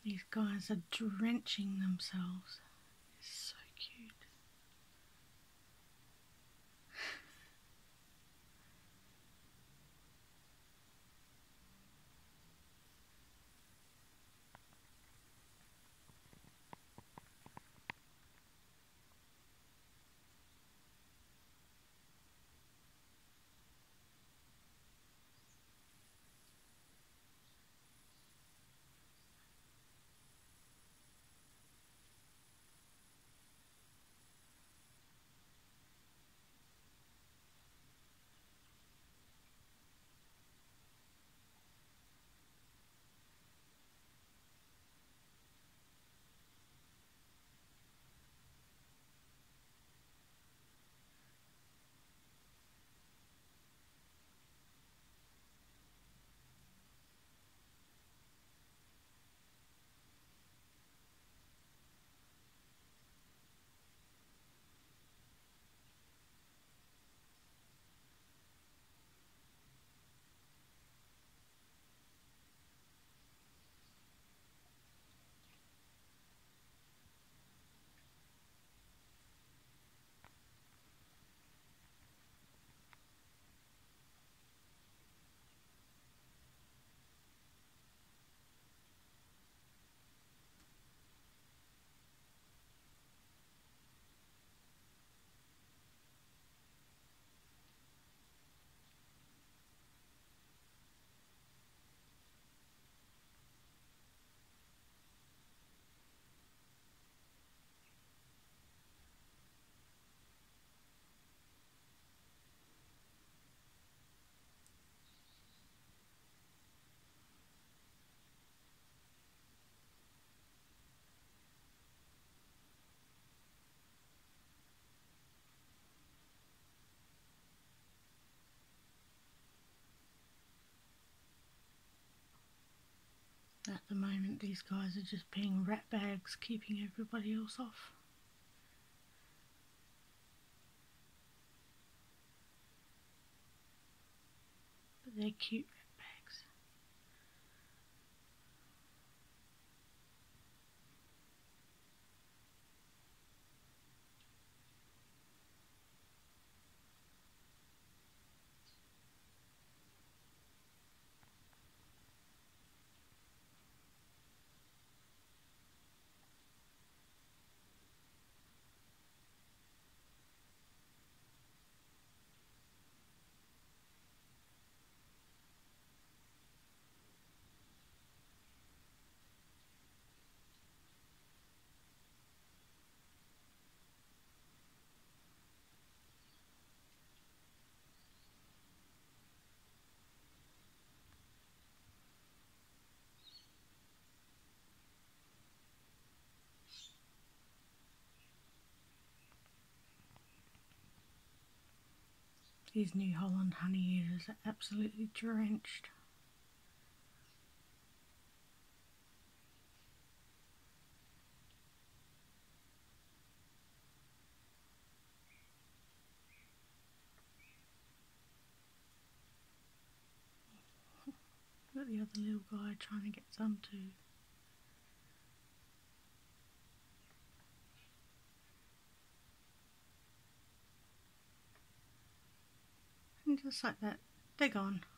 These guys are drenching themselves. It's so cute. At the moment, these guys are just being rat bags, keeping everybody else off. But they're cute rat bags. These New Holland honey eaters are absolutely drenched. Look at the other little guy trying to get some too. And just like that, they're gone.